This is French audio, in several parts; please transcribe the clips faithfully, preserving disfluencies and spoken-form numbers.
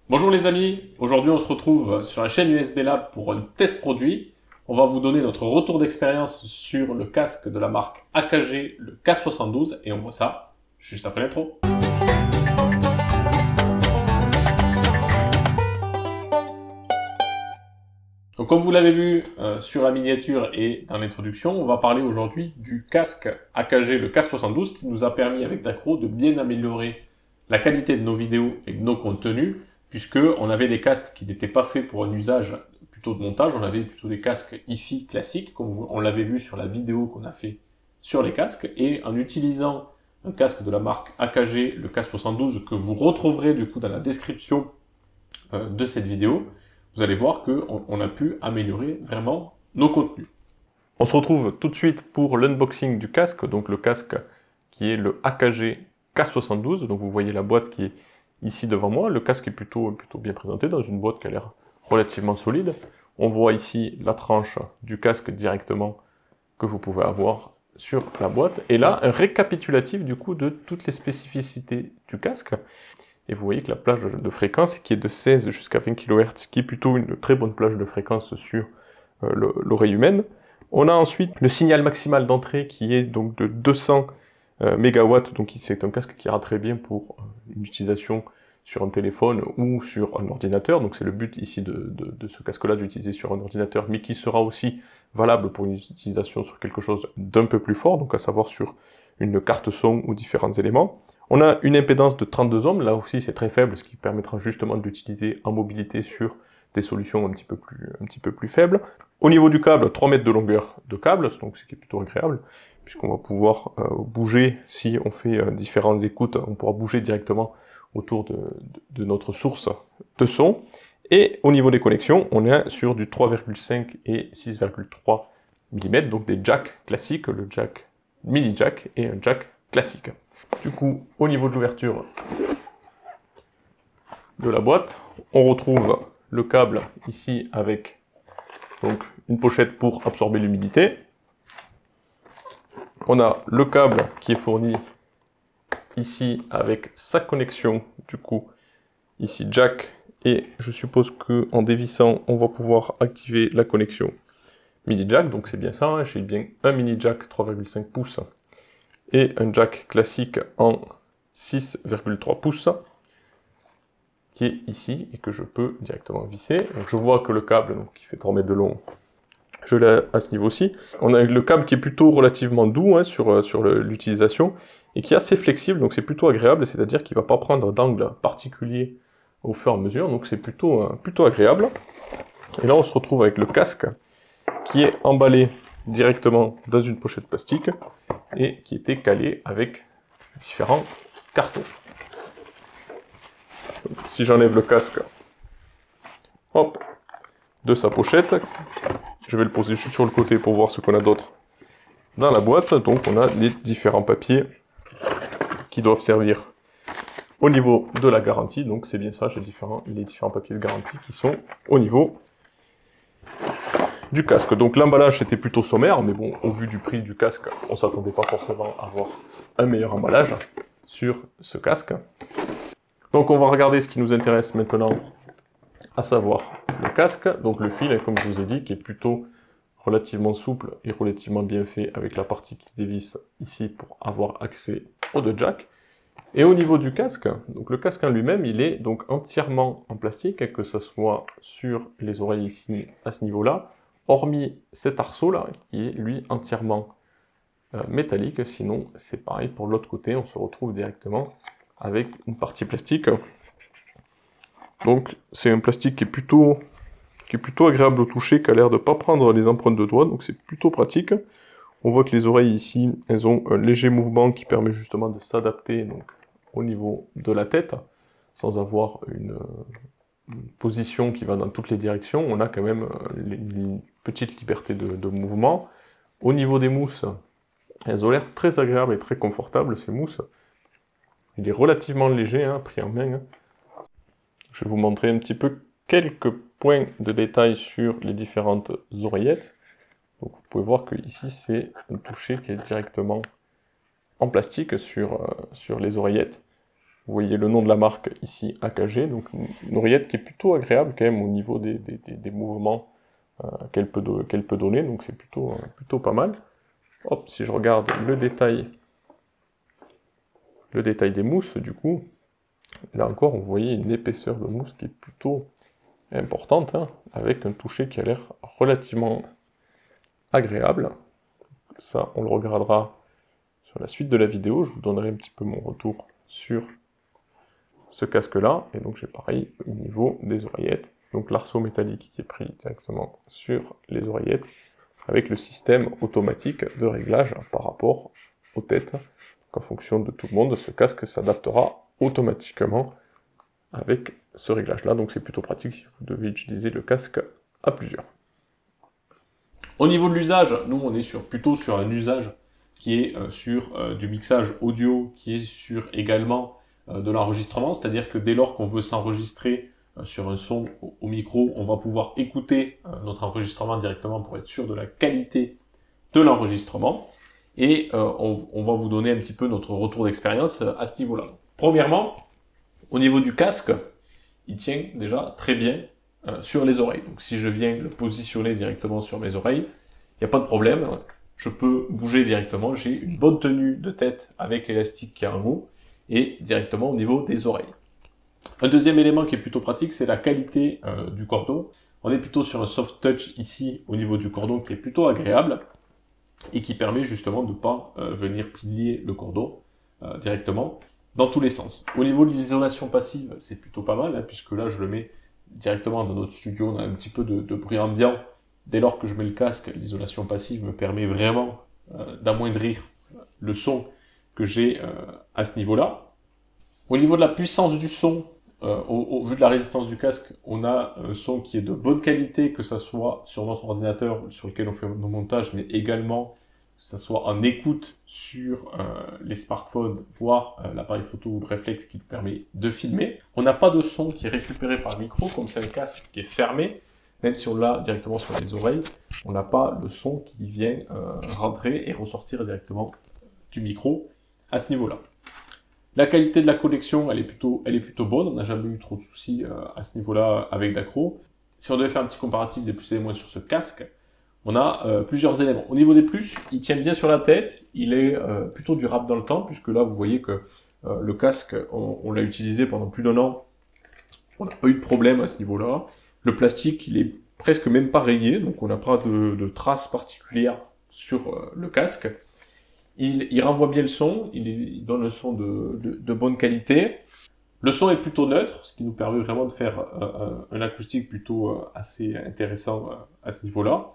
Bonjour les amis, aujourd'hui on se retrouve sur la chaîne U S B Lab pour un test produit. On va vous donner notre retour d'expérience sur le casque de la marque A K G, le K soixante-douze, et on voit ça juste après l'intro. Donc comme vous l'avez vu euh, sur la miniature et dans l'introduction, on va parler aujourd'hui du casque A K G, le K soixante-douze, qui nous a permis avec Dacro de bien améliorer la qualité de nos vidéos et de nos contenus, puisque on avait des casques qui n'étaient pas faits pour un usage plutôt de montage, on avait plutôt des casques hi-fi classiques, comme on l'avait vu sur la vidéo qu'on a fait sur les casques, et en utilisant un casque de la marque A K G, le K soixante-douze, que vous retrouverez du coup dans la description euh, de cette vidéo, vous allez voir qu'on on a pu améliorer vraiment nos contenus. On se retrouve tout de suite pour l'unboxing du casque, donc le casque qui est le A K G K soixante-douze, donc vous voyez la boîte qui est ici devant moi, le casque est plutôt, plutôt bien présenté dans une boîte qui a l'air relativement solide. On voit ici la tranche du casque directement que vous pouvez avoir sur la boîte, et là un récapitulatif du coup de toutes les spécificités du casque. Et vous voyez que la plage de fréquence, qui est de seize jusqu'à vingt kilohertz, qui est plutôt une très bonne plage de fréquence sur euh, l'oreille humaine. On a ensuite le signal maximal d'entrée qui est donc de deux cents euh, mégawatts, donc c'est un casque qui ira très bien pour une utilisation sur un téléphone ou sur un ordinateur. Donc c'est le but ici de, de, de ce casque-là, d'utiliser sur un ordinateur, mais qui sera aussi valable pour une utilisation sur quelque chose d'un peu plus fort, donc à savoir sur une carte son ou différents éléments. On a une impédance de trente-deux ohms, là aussi c'est très faible, ce qui permettra justement de l'utiliser en mobilité sur des solutions un petit peu plus, un petit peu plus faibles. Au niveau du câble, trois mètres de longueur de câble, donc ce qui est plutôt agréable, puisqu'on va pouvoir euh, bouger, si on fait euh, différentes écoutes, on pourra bouger directement autour de, de, de notre source de son. Et au niveau des connexions, on est sur du trois virgule cinq et six virgule trois millimètres, donc des jacks classiques, le jack mini jack et un jack classique. Du coup, au niveau de l'ouverture de la boîte, on retrouve le câble ici avec donc une pochette pour absorber l'humidité. On a le câble qui est fourni ici avec sa connexion, du coup, ici jack, et je suppose que en dévissant, on va pouvoir activer la connexion mini jack, donc c'est bien ça, hein, j'ai bien un mini jack trois virgule cinq pouces et un jack classique en six virgule trois pouces qui est ici et que je peux directement visser. Donc je vois que le câble, donc, qui fait trois mètres de long, je l'ai à ce niveau-ci. On a le câble qui est plutôt relativement doux hein, sur, sur l'utilisation et qui est assez flexible, donc c'est plutôt agréable, c'est-à-dire qu'il ne va pas prendre d'angle particulier au fur et à mesure, donc c'est plutôt, euh, plutôt agréable. Et là on se retrouve avec le casque qui est emballé directement dans une pochette plastique et qui était calé avec différents cartons. Donc, si j'enlève le casque, hop, de sa pochette, je vais le poser juste sur le côté pour voir ce qu'on a d'autre dans la boîte. Donc on a les différents papiers qui doivent servir au niveau de la garantie. Donc c'est bien ça, j'ai différents, les différents papiers de garantie qui sont au niveau du casque. Donc l'emballage était plutôt sommaire, mais bon, au vu du prix du casque, on s'attendait pas forcément à avoir un meilleur emballage sur ce casque. Donc on va regarder ce qui nous intéresse maintenant, à savoir le casque. Donc le fil, comme je vous ai dit, qui est plutôt relativement souple et relativement bien fait, avec la partie qui se dévisse ici pour avoir accès aux deux jacks. Et au niveau du casque, donc le casque en lui-même, il est donc entièrement en plastique, que ce soit sur les oreilles ici, à ce niveau-là, hormis cet arceau-là, qui est lui entièrement euh, métallique. Sinon, c'est pareil pour l'autre côté, on se retrouve directement avec une partie plastique. Donc c'est un plastique qui est plutôt qui est plutôt agréable au toucher, qui a l'air de ne pas prendre les empreintes de doigts, donc c'est plutôt pratique. On voit que les oreilles ici, elles ont un léger mouvement qui permet justement de s'adapter donc au niveau de la tête, sans avoir une, une position qui va dans toutes les directions. On a quand même une petite liberté de, de mouvement. Au niveau des mousses, elles ont l'air très agréables et très confortables, ces mousses. Il est relativement léger, hein, pris en main. Je vais vous montrer un petit peu quelques points de détail sur les différentes oreillettes. Donc vous pouvez voir que ici c'est un toucher qui est directement en plastique sur, euh, sur les oreillettes. Vous voyez le nom de la marque ici, A K G, donc une oreillette qui est plutôt agréable quand même au niveau des, des, des, des mouvements euh, qu'elle peut, qu'elle peut donner, donc c'est plutôt, euh, plutôt pas mal. Hop, si je regarde le détail, le détail des mousses, du coup, là encore, vous voyez une épaisseur de mousse qui est plutôt importante, hein, avec un toucher qui a l'air relativement agréable. Ça, on le regardera sur la suite de la vidéo, je vous donnerai un petit peu mon retour sur ce casque-là, et donc j'ai pareil au niveau des oreillettes. Donc l'arceau métallique qui est pris directement sur les oreillettes, avec le système automatique de réglage par rapport aux têtes. Donc en fonction de tout le monde, ce casque s'adaptera automatiquement avec ce réglage-là, donc c'est plutôt pratique si vous devez utiliser le casque à plusieurs. Au niveau de l'usage, nous on est sur, plutôt sur un usage qui est euh, sur euh, du mixage audio, qui est sur également euh, de l'enregistrement, c'est-à-dire que dès lors qu'on veut s'enregistrer euh, sur un son au, au micro, on va pouvoir écouter euh, notre enregistrement directement pour être sûr de la qualité de l'enregistrement, et euh, on, on va vous donner un petit peu notre retour d'expérience euh, à ce niveau-là. Premièrement, au niveau du casque, il tient déjà très bien euh, sur les oreilles. Donc si je viens le positionner directement sur mes oreilles, il n'y a pas de problème. Je peux bouger directement. J'ai une bonne tenue de tête avec l'élastique qui a un mot et directement au niveau des oreilles. Un deuxième élément qui est plutôt pratique, c'est la qualité euh, du cordon. On est plutôt sur un soft touch ici au niveau du cordon qui est plutôt agréable et qui permet justement de ne pas euh, venir plier le cordon euh, directement dans tous les sens. Au niveau de l'isolation passive, c'est plutôt pas mal, hein, puisque là, je le mets directement dans notre studio, on a un petit peu de, de bruit ambiant. Dès lors que je mets le casque, l'isolation passive me permet vraiment euh, d'amoindrir le son que j'ai euh, à ce niveau-là. Au niveau de la puissance du son, euh, au, au vu de la résistance du casque, on a un son qui est de bonne qualité, que ça soit sur notre ordinateur sur lequel on fait nos montages, mais également que ça soit en écoute sur euh, les smartphones, voire euh, l'appareil photo ou le réflexe qui nous permet de filmer. On n'a pas de son qui est récupéré par le micro, comme c'est un casque qui est fermé, même si on l'a directement sur les oreilles, on n'a pas le son qui vient euh, rentrer et ressortir directement du micro à ce niveau-là. La qualité de la connexion, elle est plutôt, elle est plutôt bonne, on n'a jamais eu trop de soucis euh, à ce niveau-là avec Dacro. Si on devait faire un petit comparatif des plus et des moins sur ce casque, on a euh, plusieurs éléments. Au niveau des plus, il tient bien sur la tête, il est euh, plutôt durable dans le temps, puisque là, vous voyez que euh, le casque, on, on l'a utilisé pendant plus d'un an, on n'a pas eu de problème à ce niveau-là. Le plastique, il est presque même pas rayé, donc on n'a pas de, de traces particulières sur euh, le casque. Il, il renvoie bien le son, il, il donne un son de, de, de bonne qualité. Le son est plutôt neutre, ce qui nous permet vraiment de faire euh, un acoustique plutôt euh, assez intéressant euh, à ce niveau-là.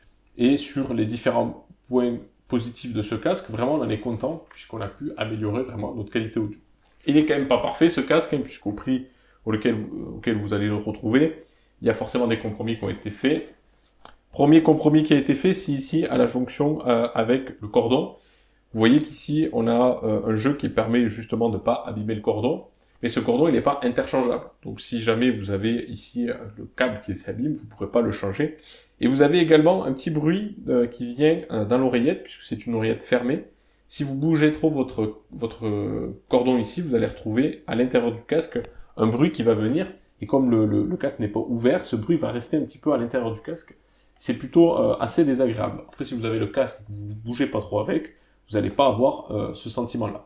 Et sur les différents points positifs de ce casque, vraiment on en est content, puisqu'on a pu améliorer vraiment notre qualité audio. Il n'est quand même pas parfait ce casque, hein, puisqu'au prix auquel vous, auquel vous allez le retrouver, il y a forcément des compromis qui ont été faits. Premier compromis qui a été fait, c'est ici à la jonction euh, avec le cordon. Vous voyez qu'ici, on a euh, un jeu qui permet justement de ne pas abîmer le cordon, mais ce cordon, il n'est pas interchangeable. Donc si jamais vous avez ici euh, le câble qui s'abîme, vous ne pourrez pas le changer. Et vous avez également un petit bruit euh, qui vient euh, dans l'oreillette, puisque c'est une oreillette fermée. Si vous bougez trop votre, votre cordon ici, vous allez retrouver à l'intérieur du casque un bruit qui va venir, et comme le, le, le casque n'est pas ouvert, ce bruit va rester un petit peu à l'intérieur du casque. C'est plutôt euh, assez désagréable. Après, si vous avez le casque, vous ne bougez pas trop avec, vous n'allez pas avoir euh, ce sentiment-là.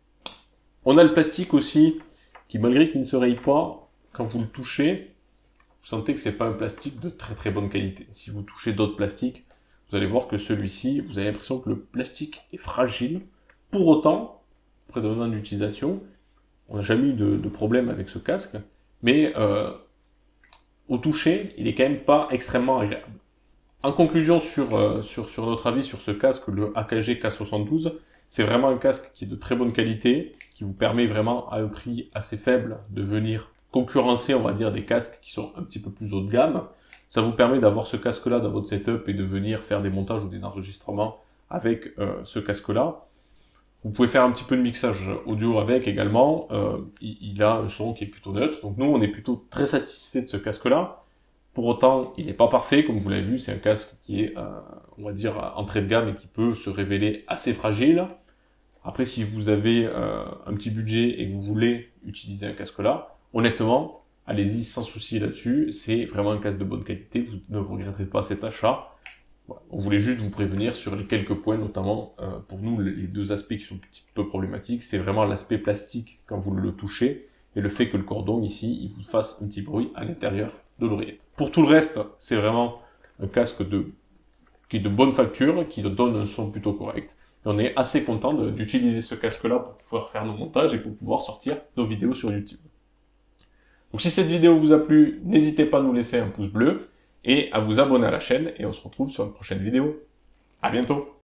On a le plastique aussi, qui malgré qu'il ne se raye pas, quand vous le touchez, vous sentez que c'est pas un plastique de très très bonne qualité. Si vous touchez d'autres plastiques, vous allez voir que celui-ci, vous avez l'impression que le plastique est fragile. Pour autant, après d'un an d'utilisation, on n'a jamais eu de, de problème avec ce casque, mais euh, au toucher, il est quand même pas extrêmement agréable. En conclusion sur, euh, sur, sur notre avis sur ce casque, le A K G K soixante-douze, c'est vraiment un casque qui est de très bonne qualité, qui vous permet vraiment à un prix assez faible de venir concurrencer, on va dire, des casques qui sont un petit peu plus haut de gamme. Ça vous permet d'avoir ce casque-là dans votre setup et de venir faire des montages ou des enregistrements avec euh, ce casque-là. Vous pouvez faire un petit peu de mixage audio avec également. Euh, il, il a un son qui est plutôt neutre. Donc nous, on est plutôt très satisfait de ce casque-là. Pour autant, il n'est pas parfait, comme vous l'avez vu, c'est un casque qui est, euh, on va dire, entrée de gamme et qui peut se révéler assez fragile. Après, si vous avez euh, un petit budget et que vous voulez utiliser un casque là, honnêtement, allez-y sans souci là-dessus, c'est vraiment un casque de bonne qualité, vous ne regretterez pas cet achat. Voilà. On voulait juste vous prévenir sur les quelques points, notamment euh, pour nous, les deux aspects qui sont un petit peu problématiques, c'est vraiment l'aspect plastique quand vous le touchez, et le fait que le cordon ici, il vous fasse un petit bruit à l'intérieur de l'oreillette. Pour tout le reste, c'est vraiment un casque de, qui est de bonne facture, qui donne un son plutôt correct. Et on est assez content d'utiliser ce casque-là pour pouvoir faire nos montages et pour pouvoir sortir nos vidéos sur YouTube. Donc si cette vidéo vous a plu, n'hésitez pas à nous laisser un pouce bleu et à vous abonner à la chaîne et on se retrouve sur une prochaine vidéo. À bientôt!